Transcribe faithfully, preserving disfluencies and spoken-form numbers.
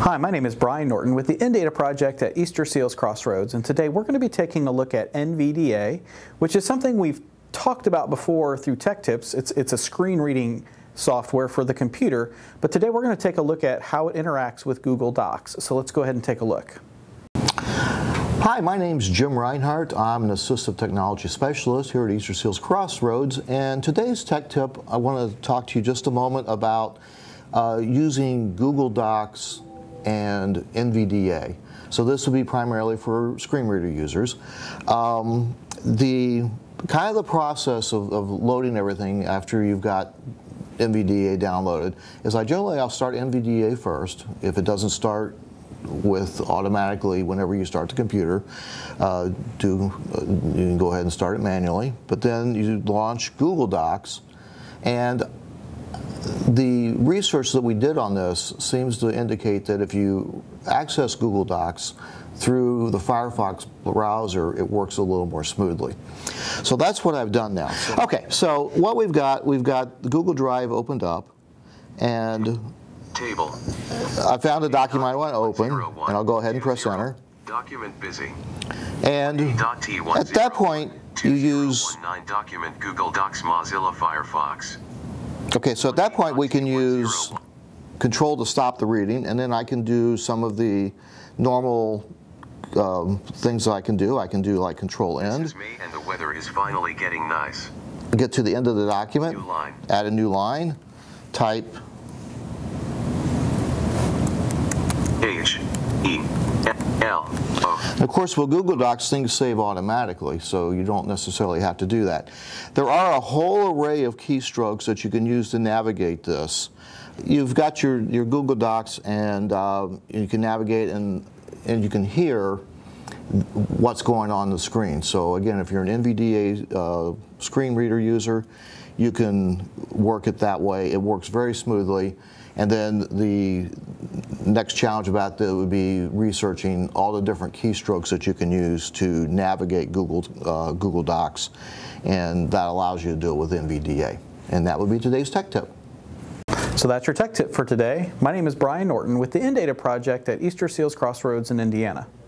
Hi, my name is Brian Norton with the N V D A project at Easterseals Crossroads, and today we're going to be taking a look at N V D A, which is something we've talked about before through Tech Tips. It's, it's a screen reading software for the computer, but today we're going to take a look at how it interacts with Google Docs. So let's go ahead and take a look. Hi, my name's Jim Rinehart. I'm an Assistive Technology Specialist here at Easterseals Crossroads, and today's Tech Tip, I want to talk to you just a moment about uh, using Google Docs and N V D A. So this will be primarily for screen reader users. Um, the kind of the process of, of loading everything after you've got N V D A downloaded is I generally I'll start N V D A first. If it doesn't start with automatically whenever you start the computer, uh, do uh, you can go ahead and start it manually. But then you launch Google Docs, and the research that we did on this seems to indicate that if you access Google Docs through the Firefox browser, it works a little more smoothly. So that's what I've done now. Okay, so what we've got, we've got the Google Drive opened up, and Table. I found a document I want to open, and I'll go ahead and press enter. Document busy. And at that point, you use document Google Docs Mozilla Firefox. Okay, so at that point we can use Control to stop the reading, and then I can do some of the normal um, things that I can do. I can do like Control End. This is me, and the weather is finally getting nice. Get to the end of the document, New line. Add a new line, type H E L O. Of course, with Google Docs, things save automatically, so you don't necessarily have to do that. There are a whole array of keystrokes that you can use to navigate this. You've got your, your Google Docs, and uh, you can navigate and, and you can hear what's going on the screen. So again, if you're an N V D A uh, screen reader user, you can work it that way. It works very smoothly. And then the next challenge about that would be researching all the different keystrokes that you can use to navigate Google, uh, Google Docs, and that allows you to do it with N V D A. And that would be today's Tech Tip. So that's your Tech Tip for today. My name is Brian Norton with the N V D A project at Easterseals Crossroads in Indiana.